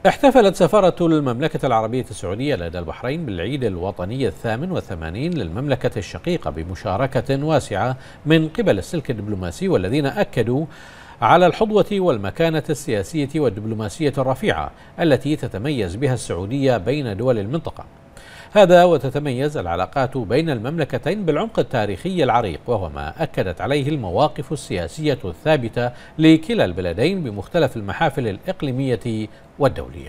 احتفلت سفارة المملكة العربية السعودية لدى البحرين بالعيد الوطني 88 للمملكة الشقيقة بمشاركة واسعة من قبل السلك الدبلوماسي، والذين أكدوا على الحظوة والمكانة السياسية والدبلوماسية الرفيعة التي تتميز بها السعودية بين دول المنطقة. هذا وتتميز العلاقات بين المملكتين بالعمق التاريخي العريق، وهو ما أكدت عليه المواقف السياسية الثابتة لكلا البلدين بمختلف المحافل الإقليمية والدولية.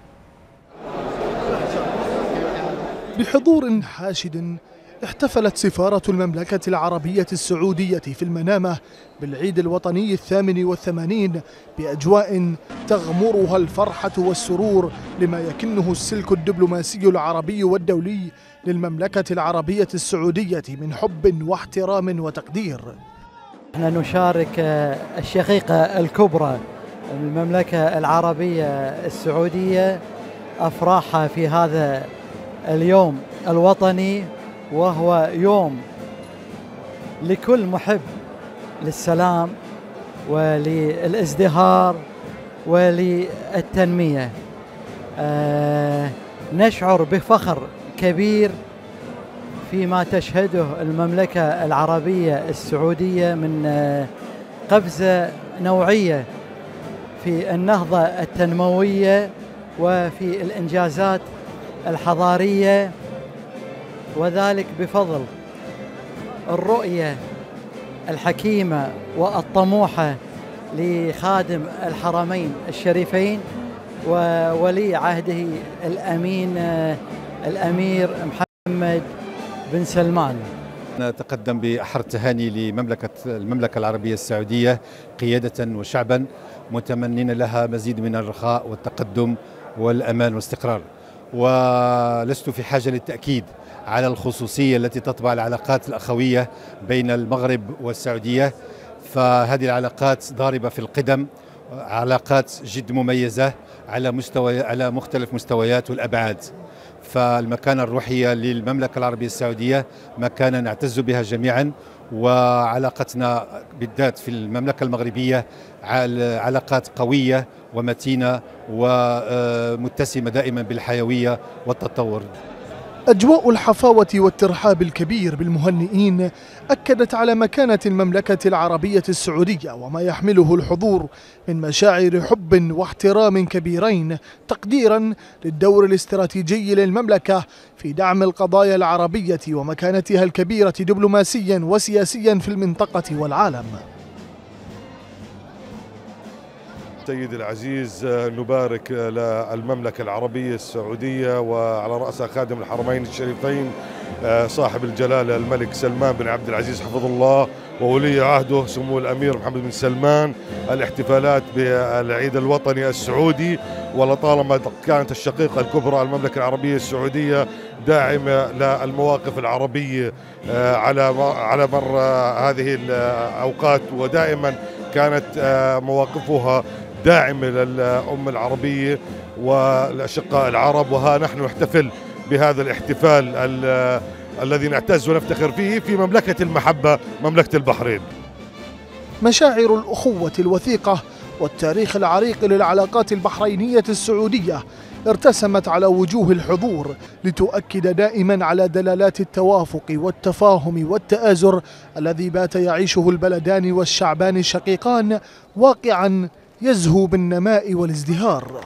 بحضور حاشد احتفلت سفارة المملكة العربية السعودية في المنامة بالعيد الوطني 88 بأجواء تغمرها الفرحة والسرور لما يكنه السلك الدبلوماسي العربي والدولي للمملكة العربية السعودية من حب واحترام وتقدير. نحن نشارك الشقيقة الكبرى المملكة العربية السعودية أفراحها في هذا اليوم الوطني، وهو يوم لكل محب للسلام وللازدهار وللتنمية. نشعر بفخر كبير فيما تشهده المملكة العربية السعودية من قفزة نوعية في النهضة التنموية وفي الإنجازات الحضارية، وذلك بفضل الرؤية الحكيمة والطموحة لخادم الحرمين الشريفين وولي عهده الأمين الأمير محمد بن سلمان. نتقدم بأحر التهاني المملكة العربية السعودية قيادة وشعبا، متمنين لها مزيد من الرخاء والتقدم والأمان والاستقرار. ولست في حاجة للتأكيد على الخصوصية التي تطبع العلاقات الأخوية بين المغرب والسعودية، فهذه العلاقات ضاربة في القدم، علاقات جد مميزة على مختلف مستويات والأبعاد. فالمكانة الروحية للمملكة العربية السعودية مكانة نعتز بها جميعا، وعلاقتنا بالذات في المملكة المغربية علاقات قوية ومتينة ومتسمة دائما بالحيوية والتطور. أجواء الحفاوة والترحاب الكبير بالمهنئين أكدت على مكانة المملكة العربية السعودية وما يحمله الحضور من مشاعر حب واحترام كبيرين، تقديرا للدور الاستراتيجي للمملكة في دعم القضايا العربية ومكانتها الكبيرة دبلوماسيا وسياسيا في المنطقة والعالم. سيدي العزيز، نبارك للمملكة العربية السعودية وعلى رأسها خادم الحرمين الشريفين صاحب الجلالة الملك سلمان بن عبد العزيز حفظه الله وولي عهده سمو الأمير محمد بن سلمان الاحتفالات بالعيد الوطني السعودي. ولطالما كانت الشقيقة الكبرى المملكة العربية السعودية داعمة للمواقف العربية على مر هذه الأوقات، ودائما كانت مواقفها داعمة للأمة العربية والأشقاء العرب. وها نحن نحتفل بهذا الاحتفال الذي نعتز ونفتخر فيه في مملكة المحبة، مملكة البحرين. مشاعر الأخوة الوثيقة والتاريخ العريق للعلاقات البحرينية السعودية ارتسمت على وجوه الحضور لتؤكد دائما على دلالات التوافق والتفاهم والتآزر الذي بات يعيشه البلدان والشعبان الشقيقان، واقعا يزهو بالنماء والازدهار.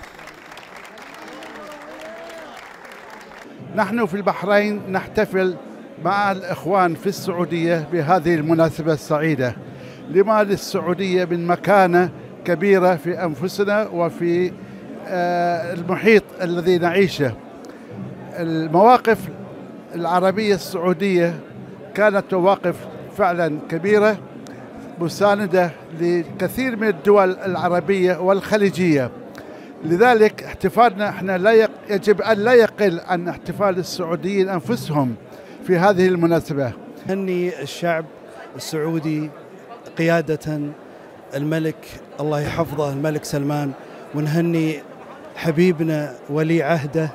نحن في البحرين نحتفل مع الإخوان في السعودية بهذه المناسبة السعيدة لما للسعودية من مكانة كبيرة في أنفسنا وفي المحيط الذي نعيشه. المواقف العربية السعودية كانت مواقف فعلا كبيرة مساندة لكثير من الدول العربية والخليجية. لذلك احتفالنا احنا يجب أن لا يقل عن احتفال السعوديين أنفسهم في هذه المناسبة. نهني الشعب السعودي قيادة الملك الله يحفظه الملك سلمان، ونهني حبيبنا ولي عهده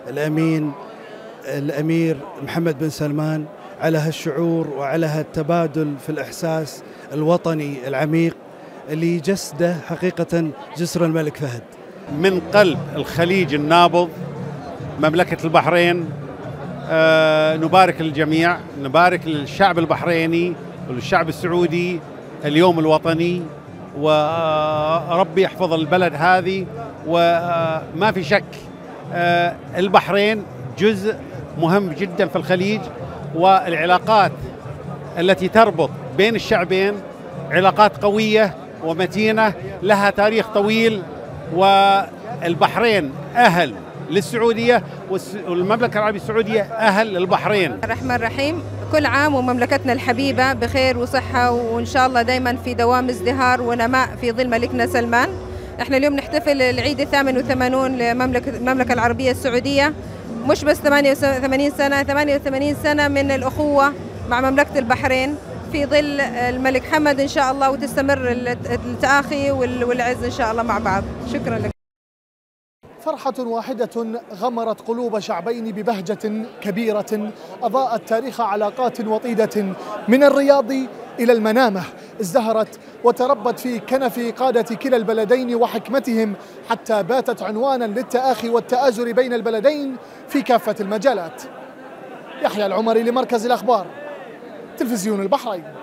الأمير محمد بن سلمان على هالشعور وعلى هالتبادل في الإحساس الوطني العميق اللي جسده حقيقة جسر الملك فهد. من قلب الخليج النابض مملكة البحرين. نبارك للجميع، نبارك للشعب البحريني والشعب السعودي اليوم الوطني، وربي يحفظ البلد هذه. وما في شك البحرين جزء مهم جدا في الخليج، والعلاقات التي تربط بين الشعبين علاقات قوية ومتينة لها تاريخ طويل، والبحرين أهل للسعودية والمملكة العربية السعودية أهل للبحرين. الرحمن الرحيم، كل عام ومملكتنا الحبيبة بخير وصحة، وإن شاء الله دايما في دوام ازدهار ونماء في ظل ملكنا سلمان. احنا اليوم نحتفل العيد 88 للمملكة العربية السعودية، مش بس 88 سنة، 88 سنة من الأخوة مع مملكة البحرين في ظل الملك حمد إن شاء الله، وتستمر التآخي والعز إن شاء الله مع بعض. شكرا لك. فرحة واحدة غمرت قلوب شعبين ببهجة كبيرة أضاءت تاريخ علاقات وطيدة من الرياض إلى المنامة، ازدهرت وتربت في كنف قادة كلا البلدين وحكمتهم، حتى باتت عنوانا للتآخي والتآزر بين البلدين في كافة المجالات. يحيى العمري لمركز الأخبار، تلفزيون البحرين.